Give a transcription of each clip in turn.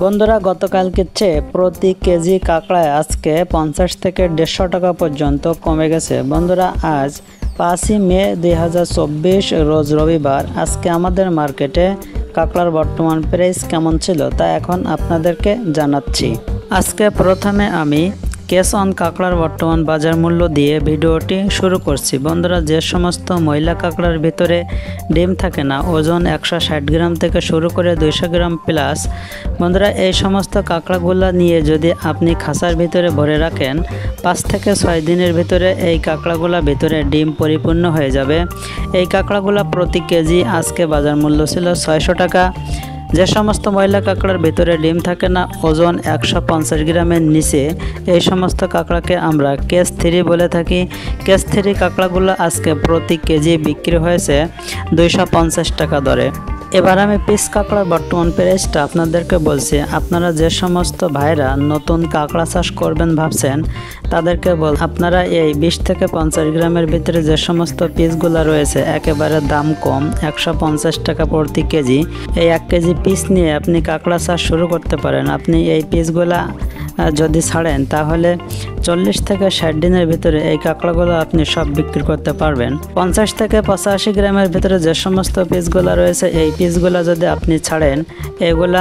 বন্ধুরা গতকালকে চেয়ে প্রতি কেজি কাঁকড়ায় আজকে 50 থেকে 150 টাকা পর্যন্ত কমে গেছে। বন্ধুরা আজ 5ই মে 2024 রোজ রবিবার। আজকে আমাদের মার্কেটে কাঁকড়ার বর্তমান প্রাইস কেমন ছিল তা এখন আপনাদেরকে জানাচ্ছি। আজকে প্রথমে আমি ক্যাশ অন কাঁকড়ার বর্তমান বাজার মূল্য দিয়ে ভিডিওটি শুরু করছি। বন্ধুরা যে সমস্ত ময়লা কাঁকড়ার ভিতরে ডিম থাকে না, ওজন 160 গ্রাম থেকে শুরু করে 200 গ্রাম প্লাস, বন্ধুরা এই সমস্ত কাঁকড়াগুলো নিয়ে যদি আপনি খাঁচার ভিতরে ভরে রাখেন 5 থেকে 6 দিনের ভিতরে এই কাঁকড়াগুলো ভিতরে ডিম পরিপূর্ণ হয়ে যাবে। এই কাঁকড়াগুলো প্রতি কেজি আজকে বাজার মূল্য ছিল 600 টাকা। যে সমস্ত ময়লা কাঁকড়ার ভিতরে ডিম থাকে না, ওজন 150 গ্রামের নিচে, এই সমস্ত কাঁকড়াকে আমরা কেস 3 বলে থাকি। কেস 3 কাঁকড়াগুলো আজকে প্রতি কেজি বিক্রি হয়েছে 250 টাকা দরে। এবার আমি পিস কাঁকড়ার বর্তমান প্রাইসটা আপনাদেরকে বলছি। আপনারা যে সমস্ত ভাইরা নতুন কাঁকড়া চাষ করবেন ভাবছেন তাদেরকে আপনারা এই 20 থেকে 50 গ্রামের ভিতরে যে সমস্ত পিসগুলো রয়েছে একেবারে দাম কম, 150 টাকা প্রতি কেজি। এই 1 কেজি পিস নিয়ে আপনি কাঁকড়া চাষ শুরু করতে পারেন। আপনি এই পিসগুলা যদি ছাড়েন তাহলে 40 থেকে 60 দিনের ভিতরে এই কাঁকড়াগুলো আপনি সব বিক্রি করতে পারবেন। 50 থেকে 85 গ্রামের ভিতরে যে সমস্ত পিসগুলো রয়েছে এই পিসগুলো যদি আপনি ছাড়েন এগুলা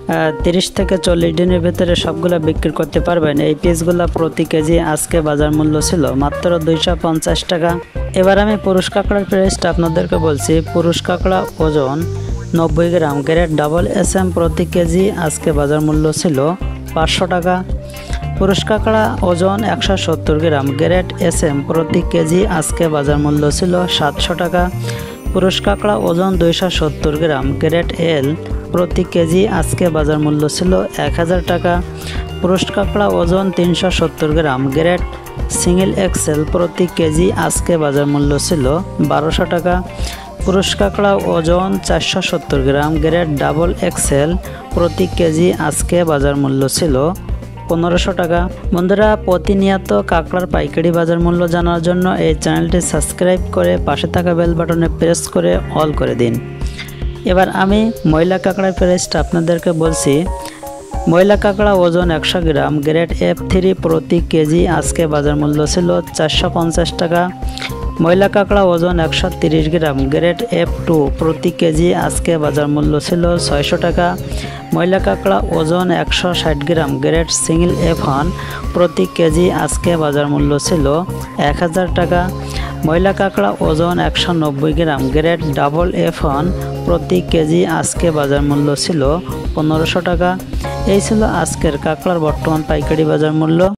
30 থেকে 40 দিনের ভিতরে সবগুলো বিক্রি করতে পারবেন। এই পিসগুলো প্রতি কেজি আজকে বাজার মূল্য ছিল মাত্র 250 টাকা। এবার আমি পুরুষ কাঁকড়ার প্রাইসটা আপনাদেরকে বলছি। পুরুষ কাঁকড়া ওজন 90 গ্রাম গ্রেড ডাবল SM প্রতি কেজি আজকে বাজার মূল্য ছিল 500 টাকা। পুরুষ কাঁকড়া ওজন 170 গ্রাম গ্রেড SM প্রতি কেজি আজকে বাজার মূল্য ছিল 700 টাকা। পুরুষ কাঁকড়া ওজন 270 গ্রাম গ্রেড L প্রতি কেজি আজকে বাজার মূল্য ছিল 1000 টাকা। পুরুষ কাঁকড়া ওজন 370 গ্রাম গ্রেড সিঙ্গেল XL প্রতি কেজি আজকে বাজার মূল্য ছিল 1200 টাকা। পুরুষ কাঁকড়া ওজন 470 গ্রাম গ্রেড ডাবল XL প্রতি কেজি আজকে বাজার মূল্য ছিল 1500 টাকা। বন্ধুরা প্রতিনিয়ত কাঁকড়ার পাইকারি বাজার মূল্য জানার জন্য এই চ্যানেলটি সাবস্ক্রাইব করে পাশে থাকা বেল বাটনে প্রেস করে অল করে দিন। এবার আমি ময়লা কাঁকড়ার প্রাইসটা আপনাদেরকে বলছি। ময়লা কাঁকড়া ওজন 100 গ্রাম গ্রেড F3 প্রতি কেজি আজকে বাজার মূল্য ছিল 450 টাকা। ময়লা কাঁকড়া ওজন 130 গ্রাম গ্রেড F2 প্রতি কেজি আজকে বাজার মূল্য ছিল 600 টাকা। ময়লা কাঁকড়া ওজন 160 গ্রাম গ্রেড সিঙ্গেল F1 প্রতি কেজি আজকে বাজার মূল্য ছিল 1000 টাকা। ময়লা কাঁকড়া ওজন 190 গ্রাম গ্রেড ডাবল F1 প্রতি কেজি আজকে বাজার মূল্য ছিল 1500 টাকা। এই ছিল আজকের কাঁকড়ার বর্তমান পাইকারি বাজার মূল্য।